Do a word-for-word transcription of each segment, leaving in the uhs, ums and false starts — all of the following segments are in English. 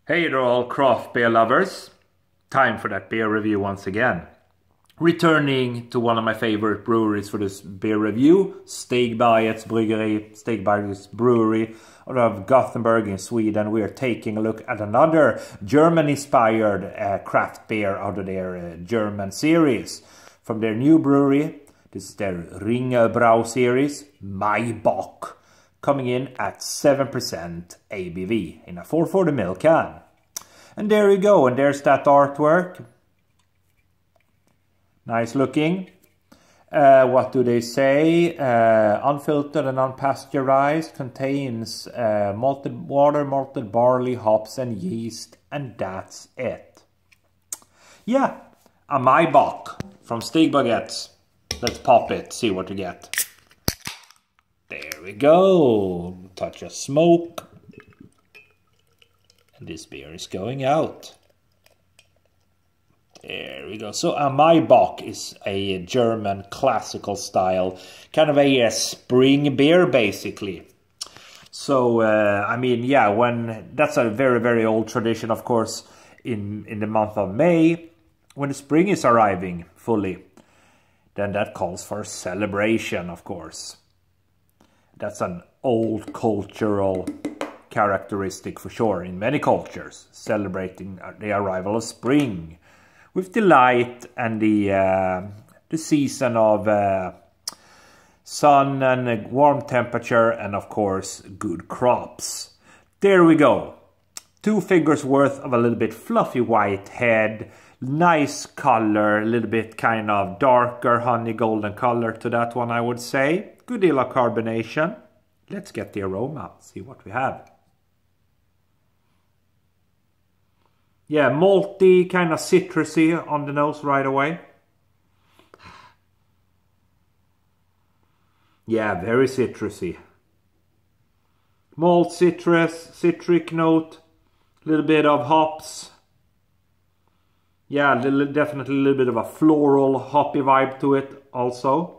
Hey there all craft beer lovers, time for that beer review once again. Returning to one of my favorite breweries for this beer review, Stigbergets Bryggeri, Stigbergets Brewery out of Gothenburg in Sweden. We are taking a look at another German-inspired uh, craft beer out of their uh, German series. From their new brewery, this is their Ringelbrau series, Maibock. Coming in at seven percent A B V in a four forty milliliter can. And there you go, and there's that artwork. Nice looking. Uh, what do they say? Uh, unfiltered and unpasteurized, contains uh, malted water, malted barley, hops and yeast, and that's it. Yeah, a Maibock from Stigbergets. Let's pop it, see what we get. There we go, touch of smoke, and this beer is going out. There we go. So a Maibock is a German classical style, kind of a, a spring beer basically. So uh, I mean, yeah, when that's a very very old tradition, of course, in in the month of May, when the spring is arriving fully, then that calls for celebration, of course. That's an old cultural characteristic for sure in many cultures, celebrating the arrival of spring with delight and the uh, the season of uh, sun and a warm temperature and of course good crops. There we go. Two fingers worth of a little bit fluffy white head, nice color, a little bit kind of darker honey golden color to that one, I would say. Good deal of carbonation. Let's get the aroma, see what we have. Yeah, malty, kind of citrusy on the nose right away. Yeah, very citrusy. Malt, citrus, citric note, a little bit of hops. Yeah, little, definitely a little bit of a floral, hoppy vibe to it also.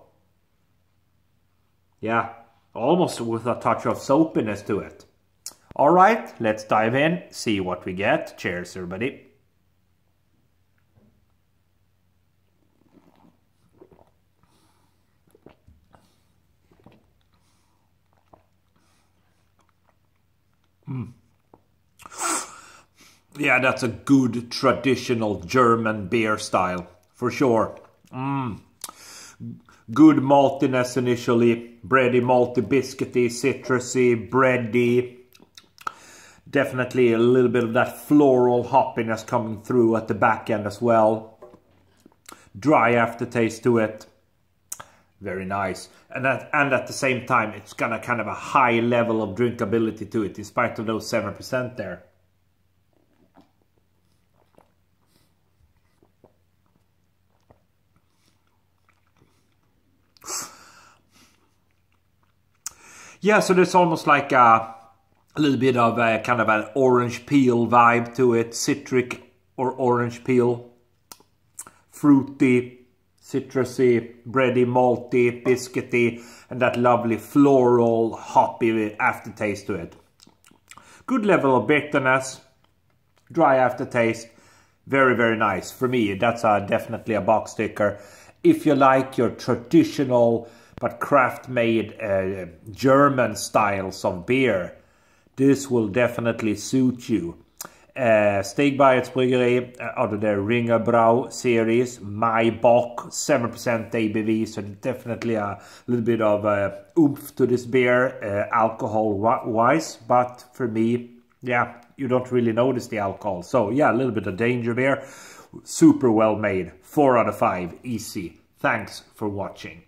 Yeah, almost with a touch of soapiness to it. All right, let's dive in, see what we get. Cheers, everybody. Mm. Yeah, that's a good traditional German beer style, for sure. Mm. Good maltiness initially, bready, malty, biscuity, citrusy, bready. Definitely a little bit of that floral hoppiness coming through at the back end as well. Dry aftertaste to it. Very nice. And at, and at the same time, it's got a kind of a high level of drinkability to it, in spite of those seven percent there. Yeah, so there's almost like a, a little bit of a kind of an orange peel vibe to it. Citric or orange peel. Fruity, citrusy, bready, malty, biscuity, and that lovely floral, hoppy aftertaste to it. Good level of bitterness. Dry aftertaste. Very, very nice. For me, that's a, definitely a box sticker. If you like your traditional but craft-made uh, German styles of beer, this will definitely suit you. Uh, Stigbergets Bryggeri uh, out of their Ringelbrau series, Maibock, seven percent A B V, so definitely a little bit of uh, oomph to this beer, uh, alcohol-wise, but for me, yeah, you don't really notice the alcohol. So yeah, a little bit of danger beer, super well made, four out of five, easy. Thanks for watching.